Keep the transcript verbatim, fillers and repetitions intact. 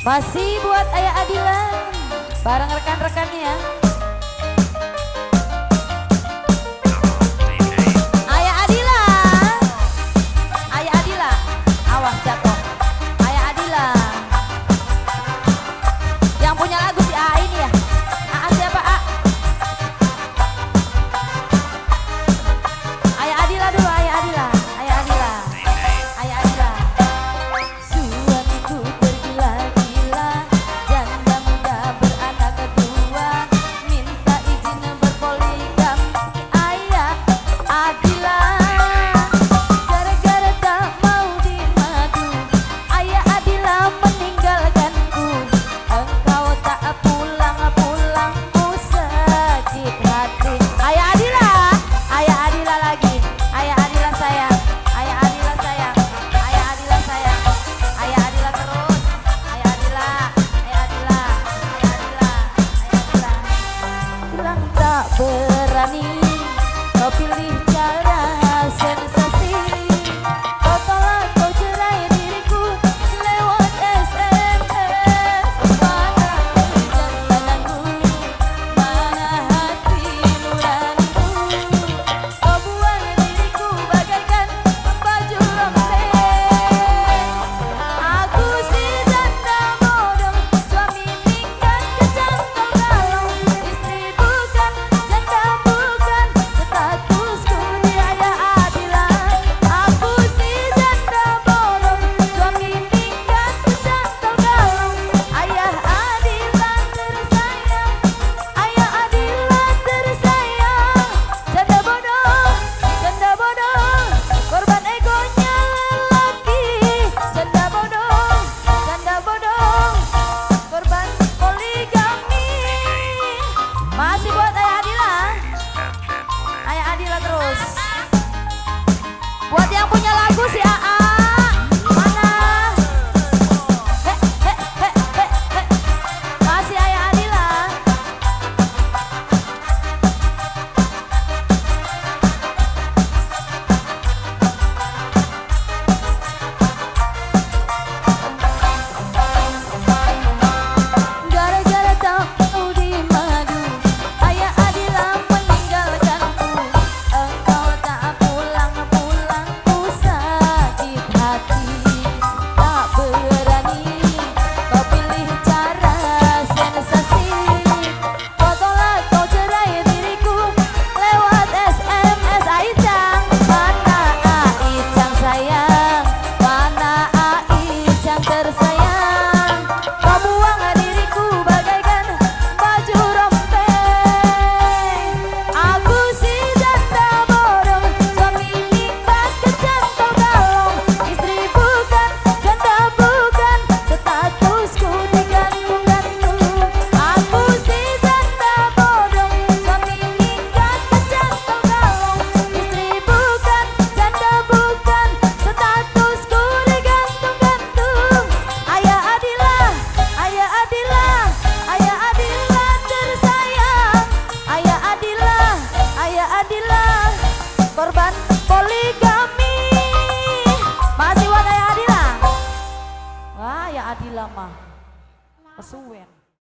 Masih buat Ayah Adila bareng rekan-rekannya ya. Ayah Adila, Ayah Adila, awas jatuh. Ayah Adila, yang punya lagu si A ini ya. A siapa A? Ayah Adila dulu, Ayah Adila, Ayah Adila, Ayah Adila. Suamiku tergila-gila, janda muda beranak kedua, minta izin berpoligam. Ayah Adila, gara-gara tak mau dimadu, Ayah Adila meninggalkanku. Engkau tak pulang-pulang, ku sakit hati. Ayah Adila, Ayah Adila lagi, Ayah Adila sayang, Ayah Adila sayang, Ayah Adila sayang, Ayah Adila terus, Ayah Adila, Ayah Adila, Ayah Adila, Ayah Adila. Bilang tak berani, kau pilih